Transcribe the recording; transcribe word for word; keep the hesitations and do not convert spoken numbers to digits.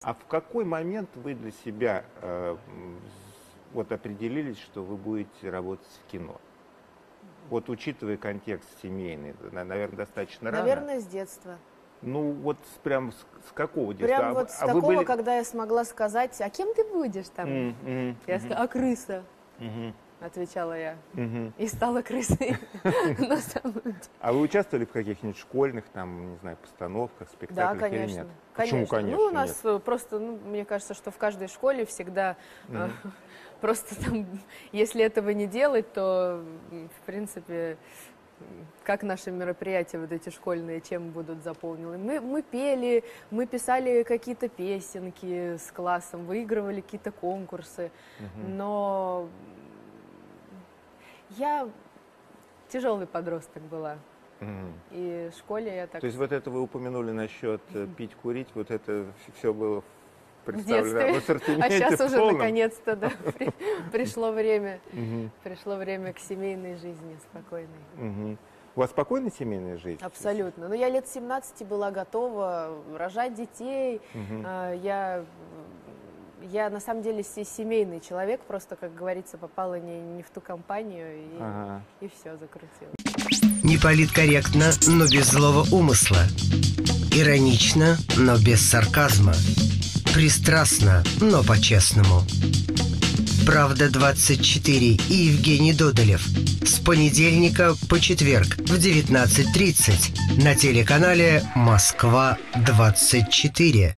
А в какой момент вы для себя э, вот определились, что вы будете работать в кино? Вот учитывая контекст семейный, наверное, достаточно рано. Наверное, с детства. Ну, вот прям с, с какого детства? Прям а, вот с а такого, были... когда я смогла сказать, а кем ты будешь там? Mm -hmm, я mm -hmm. сказала, а крыса, mm -hmm. отвечала я. Mm -hmm. И стала крысой. А вы участвовали в каких-нибудь школьных, там, не знаю, постановках, спектаклях? Да, конечно. Или нет? Конечно. Почему, конечно? Ну, у нас нет? просто, ну, мне кажется, что в каждой школе всегда mm -hmm. просто там, если этого не делать, то, в принципе, как наши мероприятия вот эти школьные, чем будут заполнены. Мы, мы пели, мы писали какие-то песенки с классом, выигрывали какие-то конкурсы, угу. но я тяжелый подросток была. Угу. И в школе я так... То есть вот это вы упомянули насчет угу. пить, курить, вот это все было в детстве. А сейчас уже наконец-то да, при, пришло время, угу. пришло время к семейной жизни спокойной. Угу. У вас спокойная семейная жизнь? Абсолютно. Но я лет семнадцати была готова рожать детей. Угу. Я, я на самом деле семейный человек, просто, как говорится, попала не, не в ту компанию и, ага. и все, закрутилось. Не политкорректно, но без злого умысла. Иронично, но без сарказма. Пристрастно, но по-честному. «Правда двадцать четыре» и Евгений Додолев. С понедельника по четверг в девятнадцать тридцать на телеканале «Москва двадцать четыре».